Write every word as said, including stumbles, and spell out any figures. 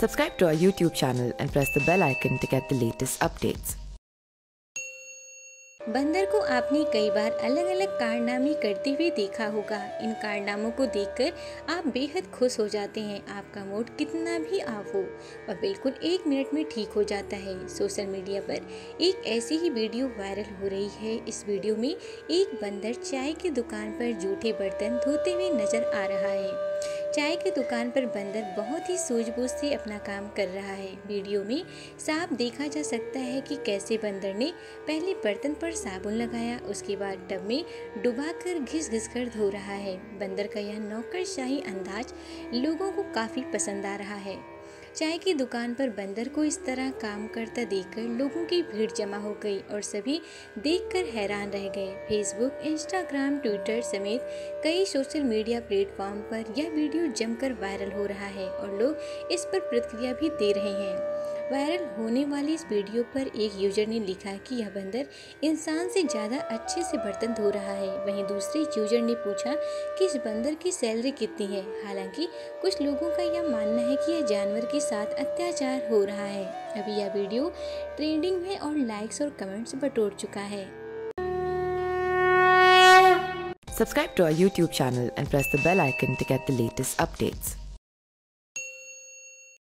Subscribe to our YouTube channel and press the bell icon to get the latest updates. बंदर को आपने कई बार अलग अलग कारनामे करते हुए देखा होगा। इन कारनामों को देखकर आप बेहद खुश हो जाते हैं। आपका मूड कितना भी ऑफ हो वह बिल्कुल एक मिनट में ठीक हो जाता है। सोशल मीडिया पर एक ऐसी ही वीडियो वायरल हो रही है। इस वीडियो में एक बंदर चाय की दुकान पर जूठे बर्तन धोते हुए नजर आ रहा है। चाय की दुकान पर बंदर बहुत ही सूझबूझ से अपना काम कर रहा है। वीडियो में साफ देखा जा सकता है कि कैसे बंदर ने पहले बर्तन पर साबुन लगाया, उसके बाद टब में डुबाकर घिस घिस कर धो रहा है। बंदर का यह नौकरशाही अंदाज लोगों को काफ़ी पसंद आ रहा है। चाय की दुकान पर बंदर को इस तरह काम करता देखकर लोगों की भीड़ जमा हो गई और सभी देखकर हैरान रह गए। फेसबुक, इंस्टाग्राम, ट्विटर समेत कई सोशल मीडिया प्लेटफॉर्म पर यह वीडियो जमकर वायरल हो रहा है और लोग इस पर प्रतिक्रिया भी दे रहे हैं। वायरल होने वाली इस वीडियो पर एक यूजर ने लिखा कि यह बंदर इंसान से ज़्यादा अच्छे से बर्तन धो रहा है। वहीं दूसरे यूजर ने पूछा कि इस बंदर की सैलरी कितनी है। हालांकि कुछ लोगों का यह मानना है कि यह जानवर के साथ अत्याचार हो रहा है। अभी यह वीडियो ट्रेंडिंग में और लाइक्स और कमेंट्स बटोर चुका है। Subscribe to our YouTube channel and press the bell icon to get the latest updates.